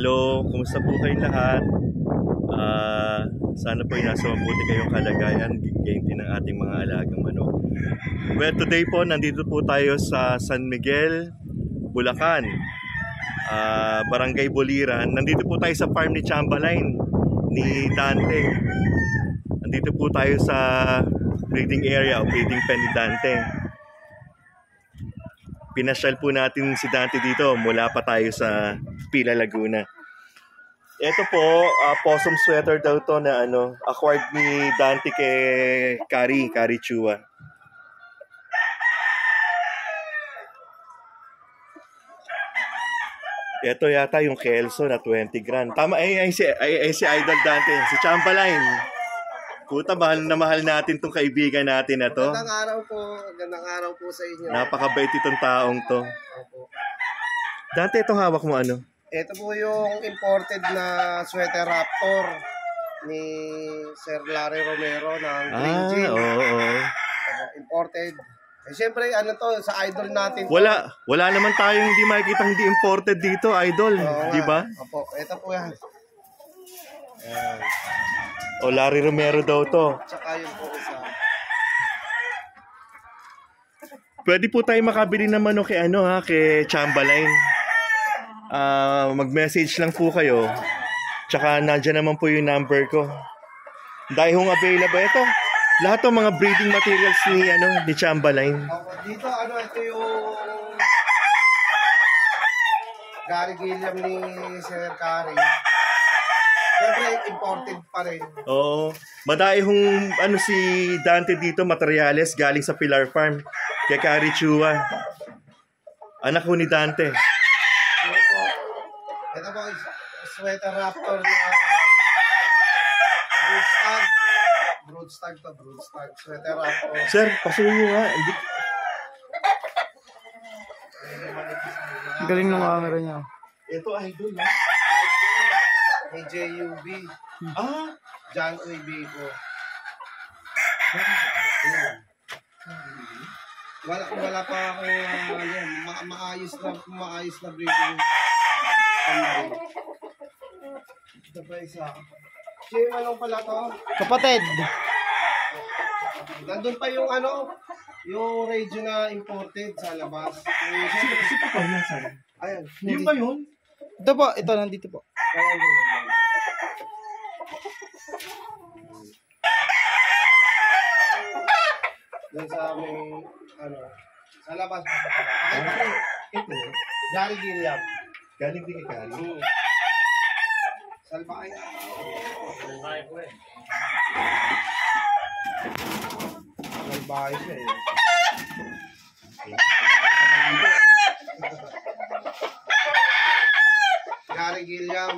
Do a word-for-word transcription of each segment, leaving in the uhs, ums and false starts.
hello, kumusta po kayong lahat? Uh, sana po ay nasa mabuti kayong kalagayan, gayon din ng ating mga alagang manok. Well, today po, nandito po tayo sa San Miguel, Bulacan, uh, Barangay Boliran. Nandito po tayo sa farm ni Chambaline, ni Dante. Nandito po tayo sa breeding area o breeding pen ni Dante. Pinasyal po natin si Dante dito mula pa tayo sa Pila, Laguna. Ito po, uh, possum sweater daw to na ano, acquired ni Dante kay Kari, Kari Chua. Ito yata yung Kelso na twenty grand. Tama, ay, ay, si, ay, ay si Idol Dante, si Chambaline. Puta, mahal na mahal natin tong kaibigan natin na to. Gandang araw po, gandang araw po sa inyo. Napakabait itong taong to. Opo. Dante, itong hawak mo ano? Ito po yung imported na sweater Raptor ni Sir Larry Romero ng Green Ah, Jean. oo, oo. Imported. Eh, siyempre, ano to, sa idol natin to. Wala, wala naman tayong hindi makikita hindi imported dito, Idol. Oo, Di ba? Opo, ito po yan. Ayan. O, Larry Romero daw to. Tsaka yun po isa. Pwede po tayo makabili naman o kay ano ha, kay Chambaline. Uh, mag-message lang po kayo. Tsaka nandiyan naman po yung number ko. Dahil hong available ito. Lahat ng mga breeding materials ni ano ni Chambaline. Opo, dito ano ito yung Gary Gilliam ni Sir Kari. Siyempre imported pa rin. Oo. Madai hong ano si Dante dito, materials galing sa Pilar Farm kay Kari Chua. Anak ko ni Dante. Ito po, ito po sweater Raptor na broodstag. Broodstag to, broodstag. Sweater Raptor. Sir, pasuyo nga. Hindi. Galing ng camera niya. Ito, Idol ha. May J U B. Ah, John Uy Biko. Wala, wala pa ako uh, yan, ma maayos na maayos na breeding. Ito pa isa. Siya anong pala to? Kapatid. Nandun pa yung ano, yung radio na imported sa labas. Yung, si Papa na saan? ayun. Yun ba yun? Ito po, ito nandito po. Ayun, ayun, ayun. Doon sa may, ano, sa labas. Ay, ito, Ito. Gary Gilliam. Galing din kay Kari. Hmm. Salbay. Salbay ko eh. Salbay siya eh. Gary Gilliam.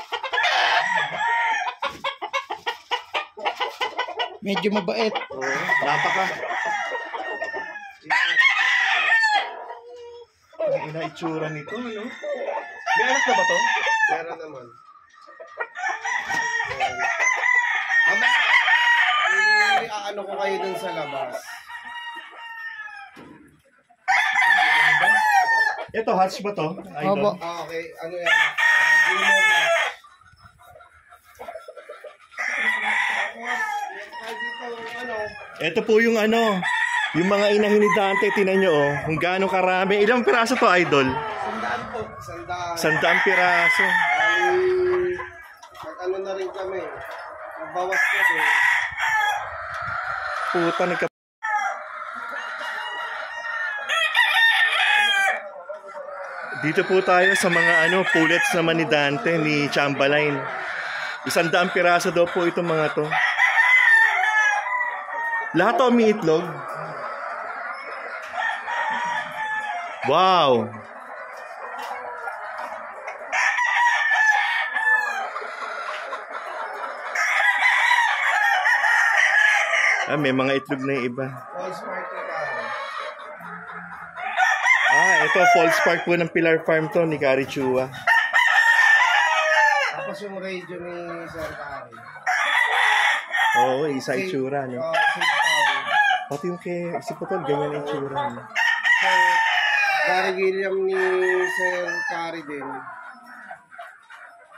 Medyo mabait. Oo, napaka. Ang ina itsura nito, ano? May anak na ba to? Meron naman. Ama, i-ano ko kayo dun sa labas. Ito, hatch ba to? Idol? Opo. Ah, okay. Ano yan? Uh, Junior na. Tapos, kahit dito, ano, Ito po yung ano, yung mga inahin ni Dante, tinan nyo oh, kung gaano karami. Ilang piraso to, Idol? sandaan po. Sandaan. Sandaang piraso. Ay, nag-ano na rin kami. Nagbawas ko din. Puta, nagka... Dito po tayo sa mga ano, pullets naman ni Dante, ni Chambaline. Isang daang piraso daw po itong mga to. Lahat to may itlog. Wow! Ah, may mga itlog na yung iba. All smart na tayo. Ah, ito, false spark po ng Pilar Farm to, ni Kari Chua. Tapos yung radio ni Sir Kari. Oo, isa itsura, no? Uh, Sir Kari. Pati yung kay si Putol, ganyan ang itsura, no? So, Gary Gilliam ni Sir Kari din.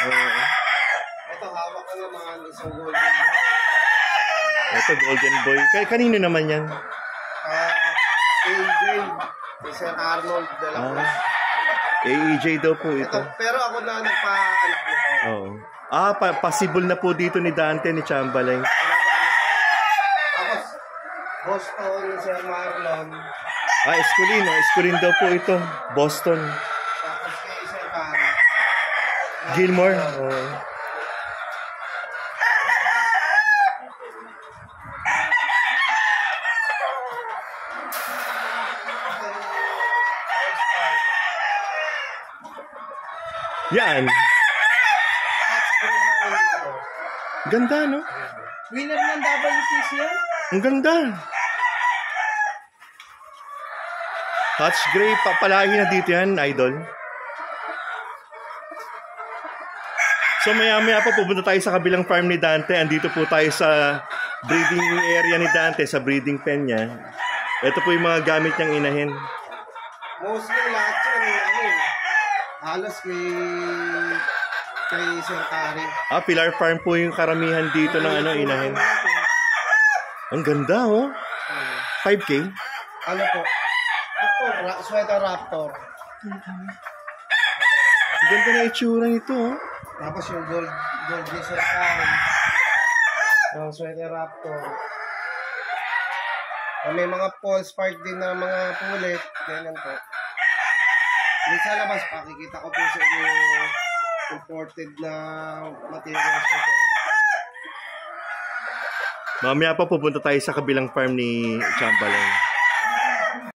Oo. Ito, hawak ko naman isang golden boy. Ito, Golden Boy. Kay kanino naman yan? Ah, A J, ni Sir Arnold de la Cruz. Ah, A E J daw po Ito, ito. pero ako na nagpa-anak nito. Oo. Ah, pa possible na po dito ni Dante, ni Chambalay. Tapos, Boston, ni Sir Marlon. Ah, Esculin. Oh, Esculin daw po ito. Boston. Tapos kay Sir Kari. Gilmore. Oo. Yan. Ganda, no? Winner ng W T C yan? Ang ganda. Touch gray, papalahi na dito yan, idol. So maya-maya po pupunta tayo sa kabilang farm ni Dante. Andito po tayo sa breeding area ni Dante, sa breeding pen niya. Ito po yung mga gamit niyang inahin. Mostly lahat yun, ano eh. Halos kay, kay Sir Kari. Ah, Pilar Farm po yung karamihan dito ng ano, inahin. Ang ganda, oh. five K? Ano po? Raptor, ra- sweater Raptor. Ang ganda na itsura nito, oh. Tapos yung gold, gold ni Sir Kari. Yung sweater Raptor. Ah, may mga false part din na mga pulit. Ganyan po. Minsan labas, pakikita ko po sa inyo yung imported na materials po. Mamaya pa pupunta tayo sa kabilang farm ni Chambalay.